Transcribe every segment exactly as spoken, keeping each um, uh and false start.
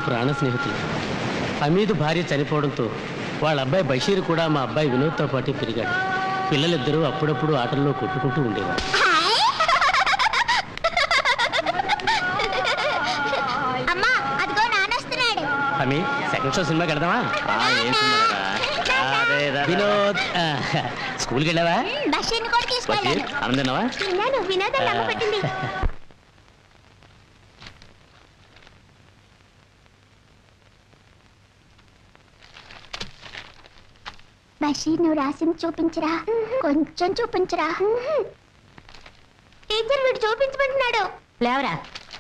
ప్రాణ స్నేహితులు. హమీదు భార్య చనిపోవడంతో వాళ్ళ అబ్బాయి బషీర్ కూడా మా అబ్బాయి వినోద్తో పాటు పెరిగాడు. పిల్లలిద్దరూ అప్పుడప్పుడు ఆటల్లో కొట్టుకుంటూ ఉండేవారు. హమీ సెకండ్ షో సినిమాకి వెళ్దామా? వినోద్ స్కూల్కి వెళ్ళావా? ఆనందన్నావా? బషీర్ నువ్వు రాసింది చూపించరా, కొంచెం చూపించరా. టీచర్ వీడు చూపించమంటున్నాడు. లేవరా.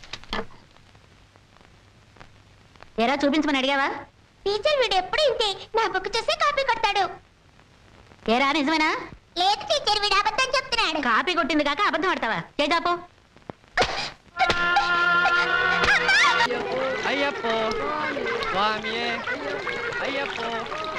ఎరా చూపించమని అడిగావా? టీచర్ వీడు ఎప్పుడు ఇంతే, నా బుక్ చూసి కాపీ కొడతాడు. ఏరా నిజమేనా? లేదు టీచర్, వీడు అబద్ధం చెప్తున్నాడు. కాపీ కొట్టింది కాక అబద్ధం ఆడతావా? చేజాపో. అయ్యప్పో స్వామియే అయ్యప్పో.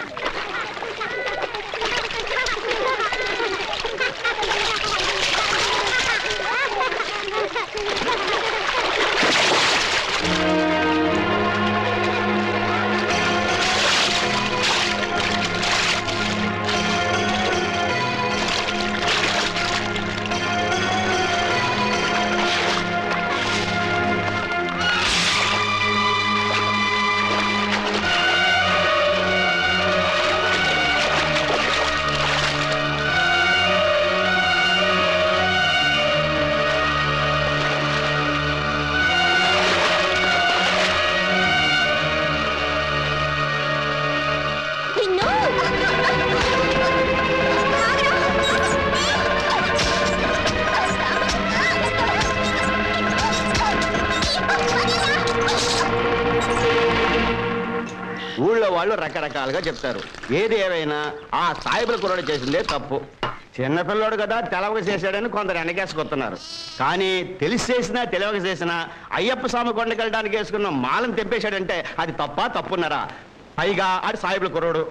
ఊళ్ళో వాళ్ళు రకరకాలుగా చెప్తారు. ఏది ఏమైనా ఆ సాయిబుల కుర్రాడు చేసిందే తప్పు. చిన్నపిల్లోడు కదా తెలవక చేశాడని కొందరు వెనకేసుకొస్తున్నారు. కానీ తెలిసి చేసినా తెలియక చేసినా అయ్యప్ప స్వామి కొండకి వెళ్ళడానికి వేసుకున్న మాలను తెంపేశాడంటే అది తప్ప తప్పున్నారా? పైగా ఆడు సాయిబుల కుర్రాడు.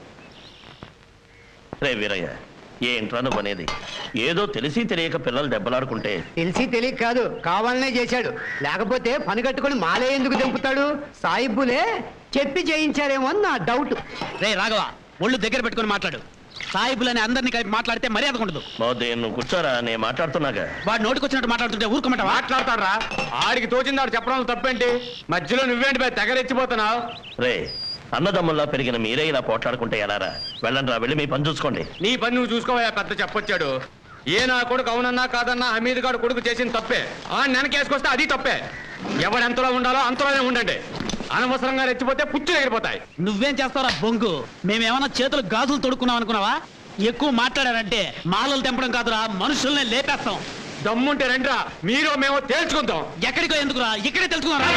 రే వీరయ్య, ఏంట్రా నువ్వు అనేది? ఏదో తెలిసి తెలియక పిల్లలు దెబ్బలాడుకుంటే. తెలిసి తెలియక కాదు, కావాలనే చేశాడు. లేకపోతే పని కట్టుకుని మాలే ఎందుకు దింపుతాడు? సాయిబులే చెప్పి చేయించారేమో అని నా డౌట్. రే రాఘవ, ఒళ్ళు దగ్గర పెట్టుకుని మాట్లాడు. సాయిబులని అందరినీ కలిపి మాట్లాడితే మర్యాద ఉండదు. నువ్వు కూర్చోరా, నేను మాట్లాడుతున్నాగా. వాడు నోటికొచ్చినట్టు మాట్లాడుతుంటే ఊరుకోమంట. మాట్లాడతాడు. ఆడికి తోచిందాడు చెప్పడం తప్పేంటి? మధ్యలో నువ్వేంటి తెగరెచ్చిపోతున్నావు? రే అన్నదమ్ముల్లా పెరిగిన మీరే ఇలా పోట్లాడుకుంటే ఎలారా? వెళ్ళండి రా, వెళ్ళి మీ పని చూసుకోండి. నీ పని నువ్వు చూసుకోవా? పెద్ద చెప్పొచ్చాడు. ఏ నా కొడుకు అవునన్నా కాదన్నా హమీద్ గారు కొడుకు చేసిన తప్పే. ఆ నెనకేసుకొస్తే అది తప్పే. ఎవడెంతలో ఉండాలో అంతలోనే ఉండండి. అనవసరంగా రెచ్చిపోతే పుచ్చులు ఎగిరిపోతాయి. నువ్వేం చేస్తావురా బొంగు? మేమేమన్నా చేతులు గాజులు తొడుక్కున్నాం అనుకున్నావా? ఎక్కువ మాట్లాడారంటే మాలలు తెంపడం కాదురా, మనుషుల్నే లేపేస్తాం. దమ్ముంటే రండిరా, మీరు మేము తేల్చుకుంటాం. ఎక్కడికో ఎందుకురా, ఇక్కడే తెలుసుకున్నారా?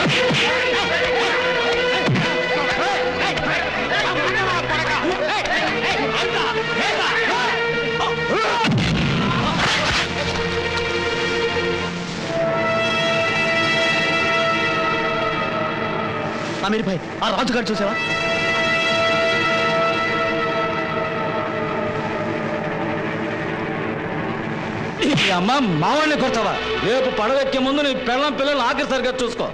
అమీర్ భాయ్, ఆ రాజుగారు చూసావా? అమ్మ మావాడిని కొడతావా? రేపు పడవెక్కే ముందు నీ పిల్లం పిల్లలు ఆఖరి సరిగ్గా చూసుకో.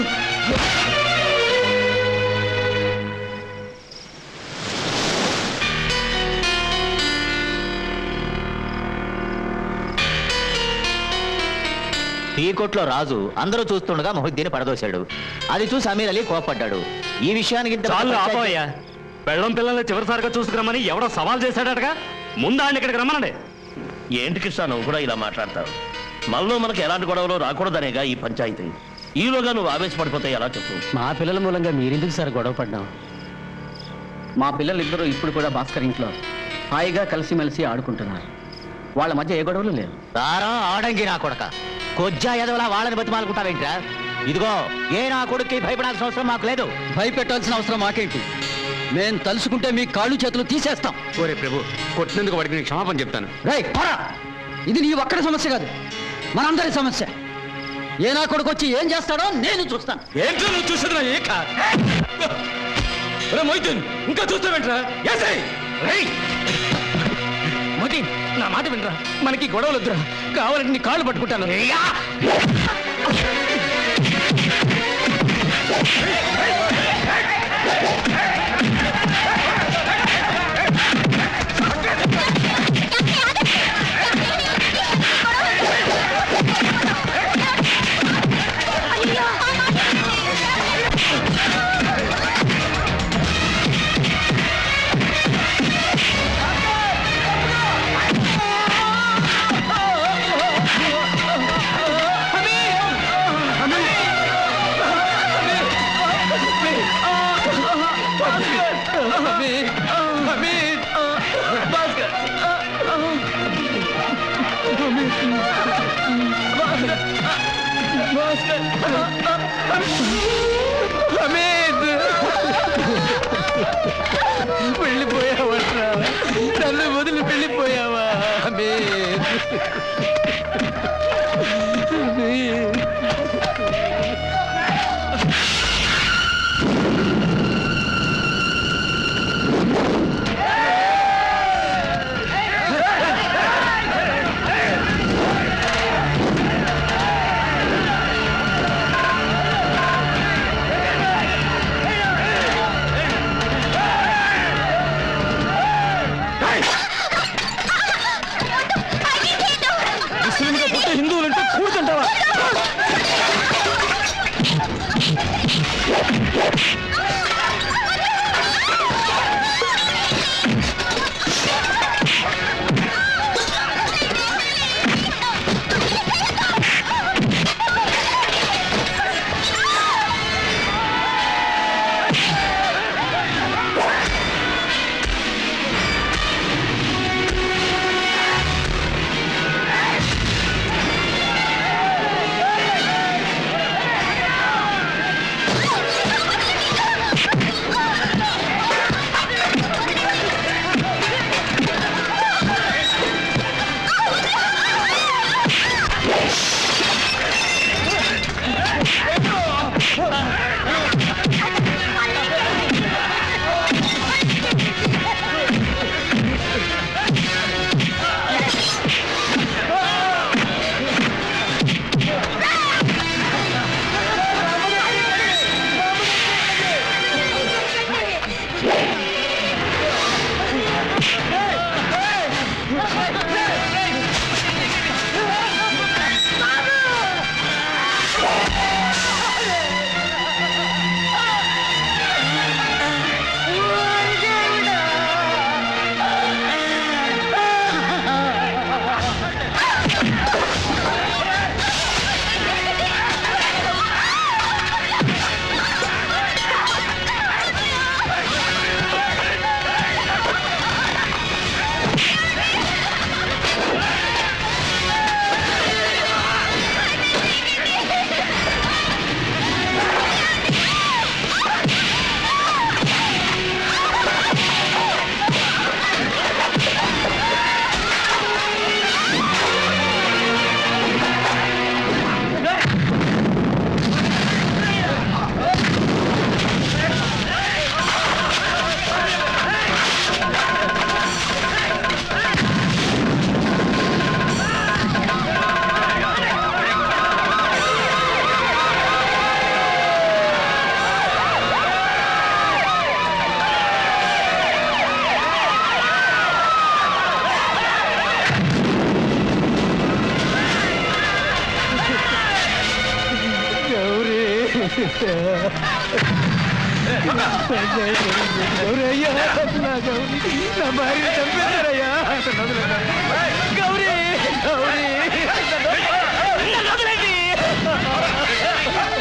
టీ కొట్లో రాజు అందరూ చూస్తుండగా మొహిద్దీని పడదోశాడు. అది చూసి అమీర్ అలీ కోపడ్డాడు. ఈ విషయానికి పెళ్ళం పిల్లల్ని చివరిసారిగా చూసుకురమ్మని ఎవడో సవాల్ చేశాడటగా. ముందు ఆయన ఇక్కడికి రమ్మనండి. ఏంటి కృష్ణ నువ్వు కూడా ఇలా మాట్లాడతావు? మనలో మనకు ఎలాంటి గొడవలు రాకూడదనేగా ఈ పంచాయతీ. ఈలోగా నువ్వు ఆవేశపడిపోతే ఎలా చెప్పు? మా పిల్లల మూలంగా మీరెందుకు సార్ గొడవ పడ్డాం? మా పిల్లలిద్దరూ ఇప్పుడు కూడా భాస్కర్ ఇంట్లో హాయిగా కలిసిమెలిసి ఆడుకుంటున్నారు. వాళ్ళ మధ్య ఏ గొడవలు లేవు. తారా ఆడంగి నా కొడక, కొజ్జా ఎదవలా వాళ్ళని బతిమాలుకుంటావేంట్రా? ఇదిగో, ఏ నా కొడుక్కి భయపడాల్సిన అవసరం మాకు లేదు. భయపెట్టాల్సిన అవసరం మాకేంటి? మేం తలుసుకుంటే మీ కాళ్ళు చేతులు తీసేస్తాం. ఓరే ప్రభు, కొట్టినందుకు వాడికి నేను క్షమాపణ చెప్తాను. రేయ్ పోరా, ఇది నీ ఒక్కడి సమస్య కాదు, మనందరి సమస్య. ఏ నా కొడుకు వచ్చి ఏం చేస్తాడో నేను చూస్తాను. ఏంటో నువ్వు చూసేది? మొయిద్దీన్, ఇంకా చూస్తావేంట్రా? మొయిద్దీన్, నా మాట వినరా, మనకి గొడవలు వద్దురా. కావాలంటే నీ కాళ్ళు పట్టుకుంటాను. Hey! వెళ్ళిపోయావట్రా నన్ను వదిలి వెళ్ళిపోయావా హిందువులంటే కూర్చుంటావా గౌరయ్యా నా గౌరీ నా భార్య చంపేశారయ్యా గౌరీ గౌరీ